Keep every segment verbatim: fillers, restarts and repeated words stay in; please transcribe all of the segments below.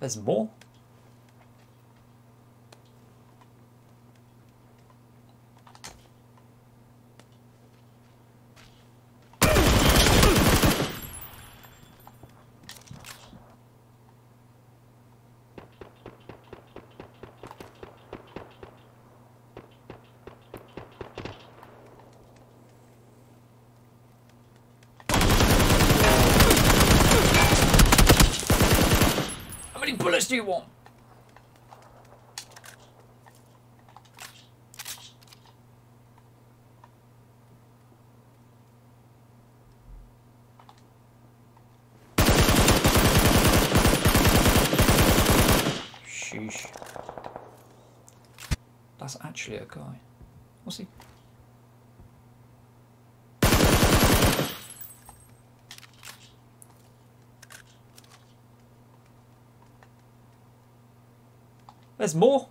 There's more. How many bullets do you want? Sheesh. That's actually a guy. What's he? There's more.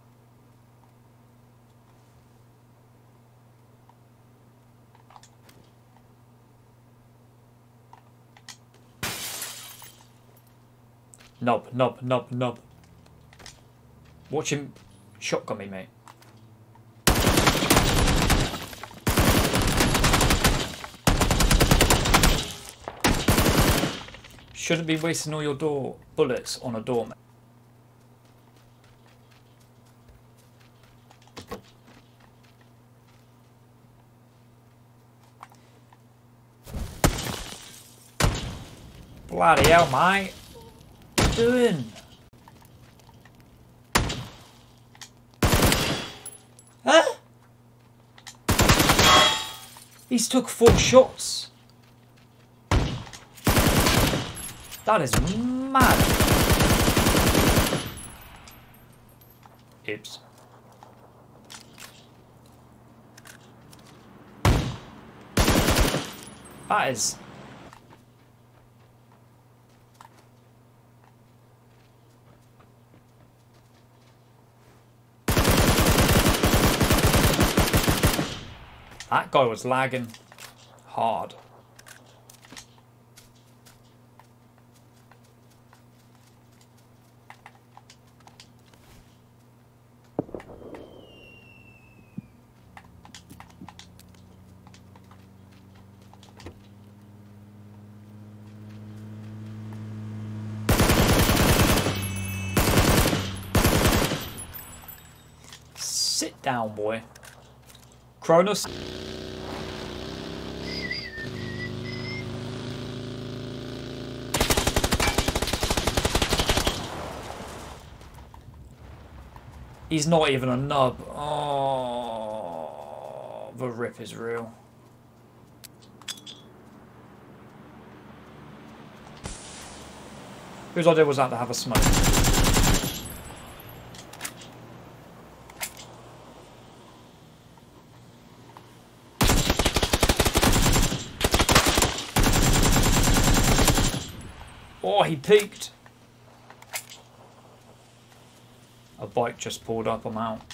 Nub, nub, nub, nub. Watch him shotgun me, mate. Shouldn't be wasting all your door bullets on a door, mate. Bloody hell, mate. What are you doing? Huh? He's took four shots. That is mad. Oops. That is... That guy was lagging hard. Sit down, boy. Cronus. He's not even a nub. Oh, the rip is real. Whose idea was that to have a smoke? Oh, he peeked. A bike just pulled up, I'm out.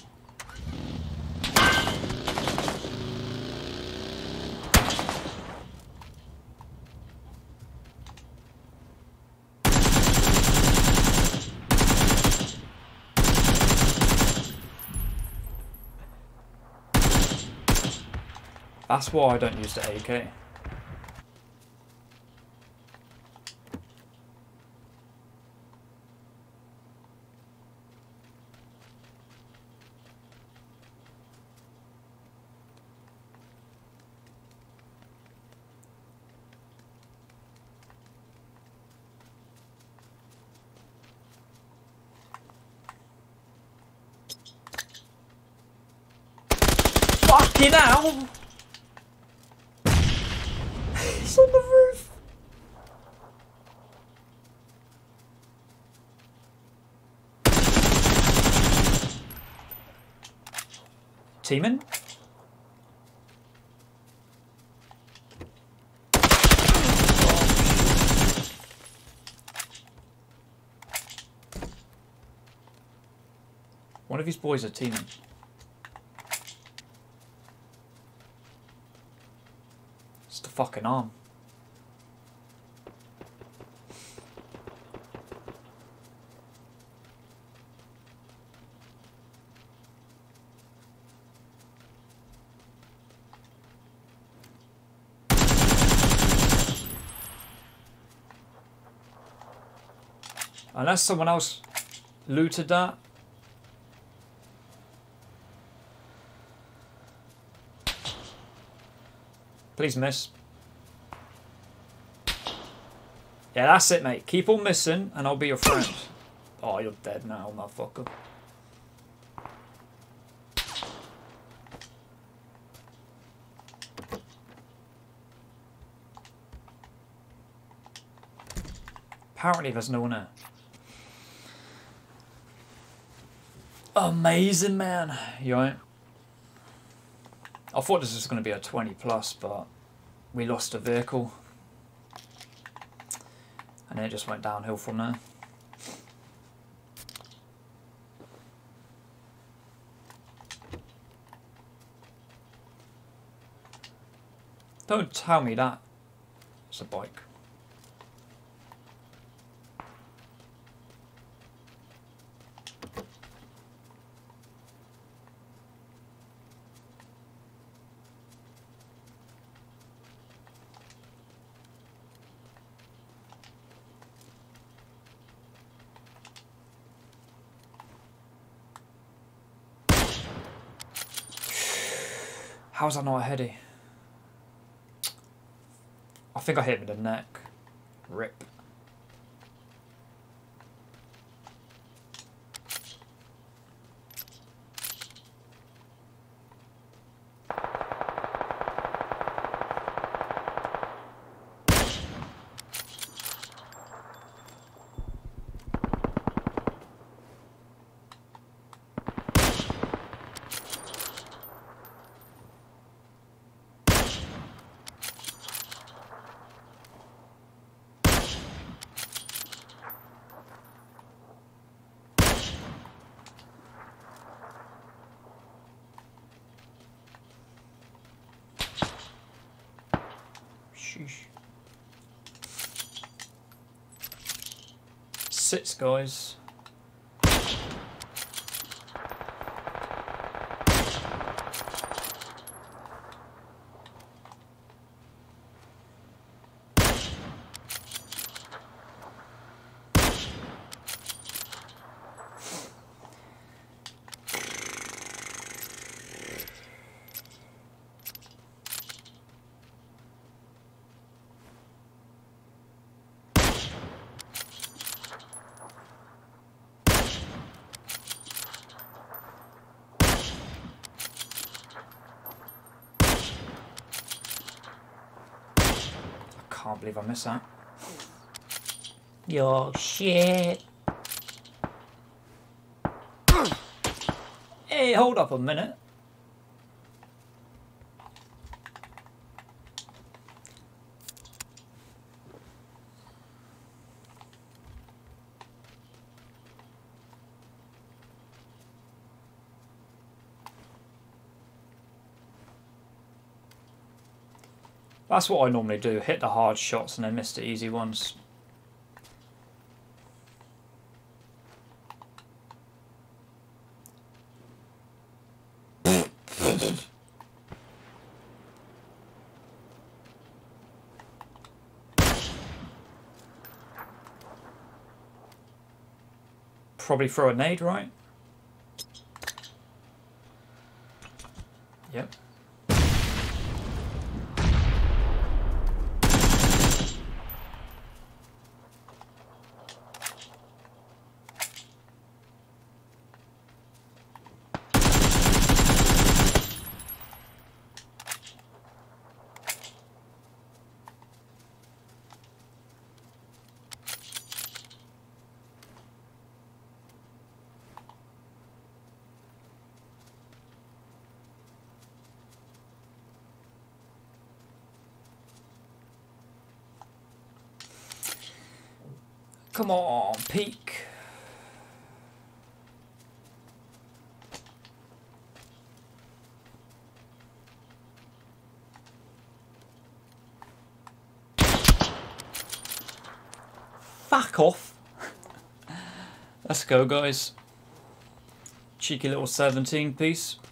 That's why I don't use the A K. Fucking hell! He's on the roof! Teeman? One of his boys are teaming. It's the fucking arm. Unless someone else looted that. Please miss. Yeah, that's it, mate. Keep on missing and I'll be your friend. Oh, you're dead now, motherfucker. Apparently there's no one there. Amazing, man. You alright? I thought this was going to be a twenty plus, but we lost a vehicle. And then it just went downhill from there. Don't tell me that it's a bike. How's that not a heady? I think I hit him in the neck. Rip. Sheesh. Sits, guys. Can't believe I missed that. Yo, shit. Hey, hold up a minute. That's what I normally do, hit the hard shots and then miss the easy ones. Probably throw a nade, right? Yep. Come on, peek. Fuck off. Let's go, guys. Cheeky little seventeen piece.